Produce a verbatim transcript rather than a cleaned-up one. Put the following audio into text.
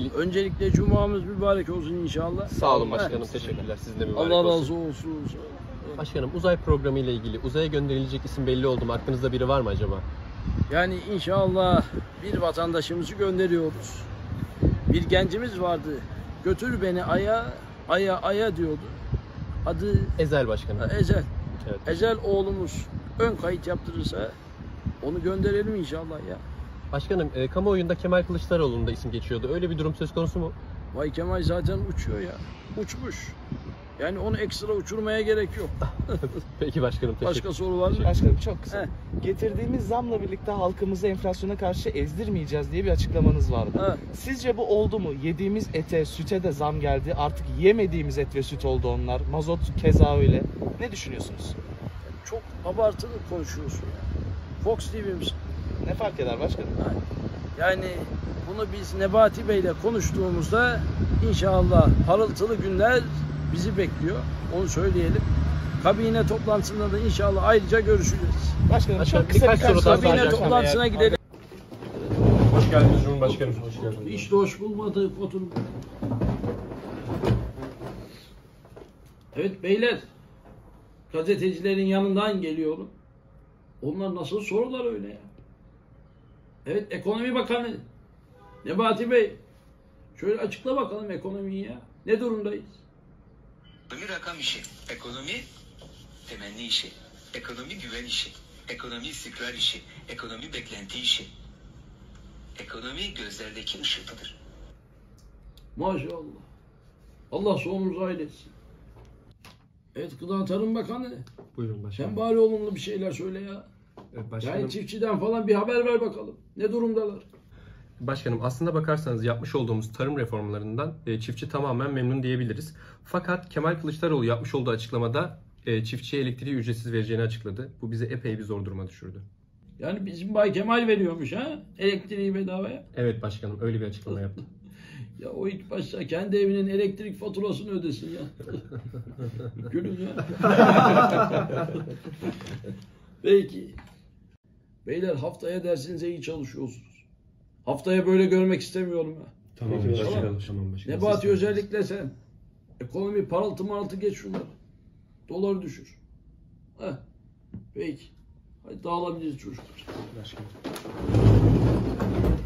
ilgili... Öncelikle cumamız mübarek olsun inşallah. Sağ olun başkanım, evet. Teşekkürler. Sizin de mübarek Allah olsun. razı olsun. Başkanım, uzay programı ile ilgili uzaya gönderilecek isim belli oldu mu? Aklınızda biri var mı acaba? Yani inşallah bir vatandaşımızı gönderiyoruz. Bir gencimiz vardı. Götür beni aya, aya, aya diyordu. Adı Ezel başkanım. Ezel. Evet. Ezel oğlumuz ön kayıt yaptırırsa onu gönderelim inşallah ya. Başkanım, e, kamuoyunda Kemal Kılıçdaroğlu'nun da isim geçiyordu. Öyle bir durum söz konusu mu? Vay Kemal zaten uçuyor ya. Uçmuş. Yani onu ekstra uçurmaya gerek yok. Peki başkanım, teşekkür ederim. Başka soru var mı? Başkanım çok kısa. He. Getirdiğimiz zamla birlikte halkımızı enflasyona karşı ezdirmeyeceğiz diye bir açıklamanız vardı. He. Sizce bu oldu mu? Yediğimiz ete, süte de zam geldi. Artık yemediğimiz et ve süt oldu onlar. Mazot keza öyle. Ne düşünüyorsunuz? Çok abartılı konuşuyorsun ya. Fox T V misin? Ne fark eder başkanım? Yani bunu biz Nebati Bey'le konuştuğumuzda inşallah parıltılı günler bizi bekliyor. Onu söyleyelim. Kabine toplantısında da inşallah ayrıca görüşeceğiz. Başkanım Başkanım, çok kısa birkaç birkaç soru daha Kabine soracağım. toplantısına Eğer- gidelim. Hoş geldiniz Cumhurbaşkanım. Hoş geldiniz. Hiç de hoş bulmadık oturup. Evet beyler. Gazetecilerin yanından geliyorum. Onlar nasıl sorular öyle ya? Evet, Ekonomi Bakanı Nebati Bey, şöyle açıkla bakalım ekonomiyi ya. Ne durumdayız? Ekonomi rakam işi, ekonomi temenni işi, ekonomi güven işi, ekonomi istikrar işi, ekonomi beklenti işi. Ekonomi gözlerdeki ışıltıdır. Maşallah. Allah sonumuzu hayretsin. Evet, Gıda Tarım Bakanı. Buyurun başkanım. Sen bari olumlu bir şeyler söyle ya. Evet, başkanım. Yani çiftçiden falan bir haber ver bakalım. Ne durumdalar? Başkanım, aslında bakarsanız yapmış olduğumuz tarım reformlarından e, çiftçi tamamen memnun diyebiliriz. Fakat Kemal Kılıçdaroğlu yapmış olduğu açıklamada e, çiftçiye elektriği ücretsiz vereceğini açıkladı. Bu bizi epey bir zor duruma düşürdü. Yani bizim Bay Kemal veriyormuş ha? Elektriği bedavaya. Evet başkanım, öyle bir açıklama yaptı. Ya o ilk başta kendi evinin elektrik faturasını ödesin ya. Gülün ya. Peki. Beyler, haftaya dersinize iyi çalışıyorsunuz. Haftaya böyle görmek istemiyorum ya. Tamam Peki, başkanım. tamam. Tamam başkanım. Nebati özellikle sen. Ekonomi paraltı maraltı geç şunları. Doları düşür. Heh. Peki. Hadi dağılabiliriz çocuklar. Başkanım.